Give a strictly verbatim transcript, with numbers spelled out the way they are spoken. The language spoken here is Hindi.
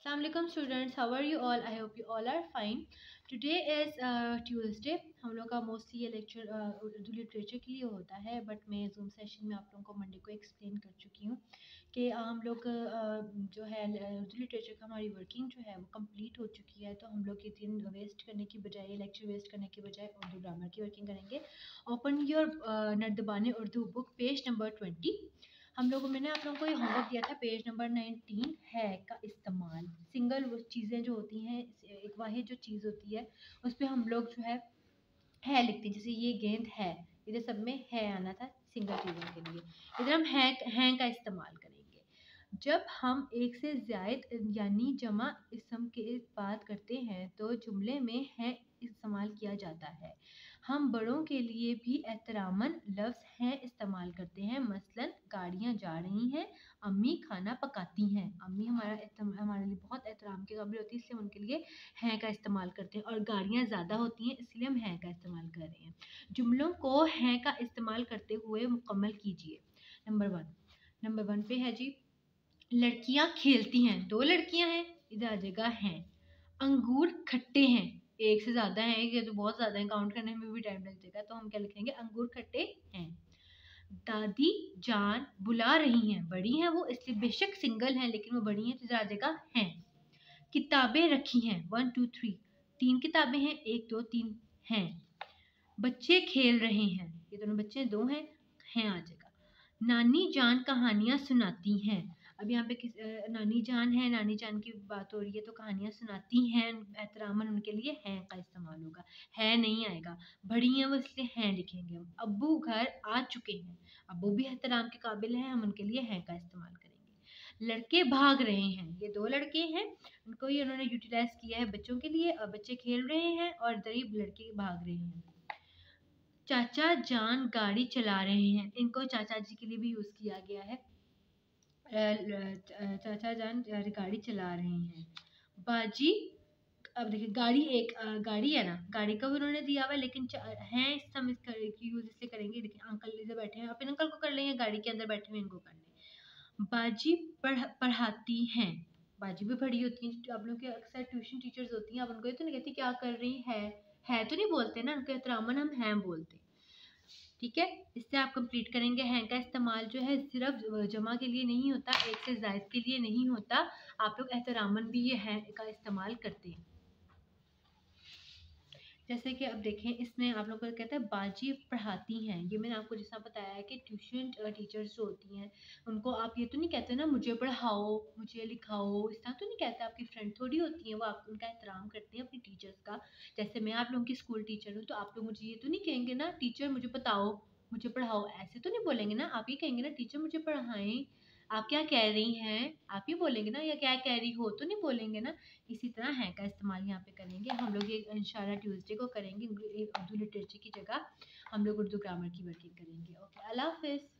Assalamualaikum students, how are you all? I hope you all are fine. Today is uh, Tuesday. हम लोग का मोस्टली ये लेक्चर उर्दू लिटरेचर के लिए होता है, बट मैं जूम सेशन में आप लोगों को मंडे को एक्सप्लेन कर चुकी हूँ कि हम लोग uh, जो है उर्दू लिटरेचर का हमारी वर्किंग जो है वो कंप्लीट हो चुकी है। तो हम लोग ये दिन वेस्ट करने की बजाय, लेक्चर वेस्ट करने की बजाय उर्दू ग्रामर की वर्किंग करेंगे। ओपन योर नर्दबानी Urdu book, page number twenty. हम लोगों मैंने आप लोगों को ये होमवर्क दिया था, पेज नंबर नाइनटीन, है का इस्तेमाल। सिंगल वो चीज़ें जो होती हैं, एक वाहिद जो चीज़ होती है उस पर हम लोग जो है है लिखते हैं। जैसे ये गेंद है, इधर सब में है आना था सिंगल चीज़ों के लिए, इधर हम है हैं का इस्तेमाल करेंगे। जब हम एक से ज़्यादा यानी जमा इसम के बात करते हैं तो जुमले में है इस्तेमाल किया जाता है। हम बड़ों के लिए भी एहतरामन लफ्ज़ हैं इस्तेमाल करते हैं। मसलन गाड़ियाँ जा रही हैं, अम्मी खाना पकाती हैं। अम्मी हमारा हमारे लिए बहुत एहतराम के काबिल होती है, इसलिए हम उनके लिए हैं का इस्तेमाल करते हैं। और गाड़ियाँ ज़्यादा होती हैं, इसलिए हम हैं का इस्तेमाल कर रहे हैं। जुमलों को हैं का इस्तेमाल करते हुए मुकम्मल कीजिए। नंबर वन नंबर वन पे है जी, लड़कियाँ खेलती हैं। दो लड़कियाँ हैं, इधर आ जाएगा हैं। अंगूर खट्टे हैं, एक से ज़्यादा है, ये तो बहुत ज़्यादा है, काउंट करने में भी टाइम लग जाएगा, तो हम क्या लिखेंगे, अंगूर खट्टे हैं। दादी जान बुला रही हैं, बड़ी हैं वो, इसलिए बेशक सिंगल हैं लेकिन वो बड़ी हैं, तो इधर आ जाएगा हैं। किताबें रखी हैं, वन टू थ्री, तीन किताबें हैं, एक दो तीन हैं। बच्चे खेल रहे हैं, ये दोनों बच्चे दो हैं, हैं आ जाएगा। नानी जान कहानियाँ सुनाती हैं, अब यहाँ पे किस नानी जान है, नानी जान की बात हो रही है, तो कहानियाँ सुनाती हैं, एहतरामन उनके लिए हैं का इस्तेमाल होगा, है नहीं आएगा। बड़ी हैं वो, इसलिए हैं लिखेंगे हम। अब्बू घर आ चुके हैं, अब्बू भी एहतराम के काबिल हैं, हम उनके लिए हैं का इस्तेमाल करेंगे। लड़के भाग रहे हैं, ये दो लड़के हैं, उनको ये उन्होंने यूटिलाइज किया है बच्चों के लिए, और बच्चे खेल रहे हैं और गरीब लड़के भाग रहे हैं। चाचा जान गाड़ी चला रहे हैं, इनको चाचा जी के लिए भी यूज़ किया गया है। चाचा जान गाड़ी चला रहे हैं। बाजी, अब देखिए गाड़ी, एक गाड़ी है ना, गाड़ी का भी उन्होंने दिया हुआ है, लेकिन हैं इस हम इस यूज इसलिए करेंगे। देखिए अंकल इधर बैठे हैं, अपने अंकल को कर लेंगे, गाड़ी के अंदर बैठे हुए इनको कर लें। बाजी पढ़ पढ़ाती हैं, बाजी भी पढ़ी होती है। आप लोग के अक्सर ट्यूशन टीचर्स होती हैं, आप उनको ये तो नहीं कहती क्या कर रही है है तो नहीं बोलते ना, उनके एहतरामन हम हैं बोलते हैं। ठीक है, इससे आप कंप्लीट करेंगे। हैं का इस्तेमाल जो है सिर्फ जमा के लिए नहीं होता, एक से ज़ायद के लिए नहीं होता, आप लोग एहतरामन भी ये हैं का इस्तेमाल करते हैं। जैसे कि अब देखें, इसमें आप लोग को कहते हैं बाजी पढ़ाती हैं, ये मैंने आपको जैसा बताया है कि ट्यूशन टीचर्स जो होती हैं उनको आप ये तो नहीं कहते ना मुझे पढ़ाओ मुझे लिखाओ, इस तरह तो नहीं कहते, आपकी फ्रेंड थोड़ी होती हैं वो, आप उनका एहतराम करते हैं अपनी टीचर्स का। जैसे मैं आप लोगों की स्कूल टीचर हूँ, तो आप लोग मुझे ये तो नहीं कहेंगे ना टीचर मुझे बताओ मुझे पढ़ाओ, ऐसे तो नहीं बोलेंगे ना, आप ये कहेंगे ना टीचर मुझे पढ़ाएं, आप क्या कह रही हैं आप ही बोलेंगे ना, या क्या कह रही हो तो नहीं बोलेंगे ना। इसी तरह हैं का इस्तेमाल यहाँ पे करेंगे हम लोग। ये इंशाल्लाह ट्यूसडे को करेंगे, उर्दू लिटरेचर की जगह हम लोग उर्दू ग्रामर की वर्किंग करेंगे। ओके, अल्लाह हाफिज़।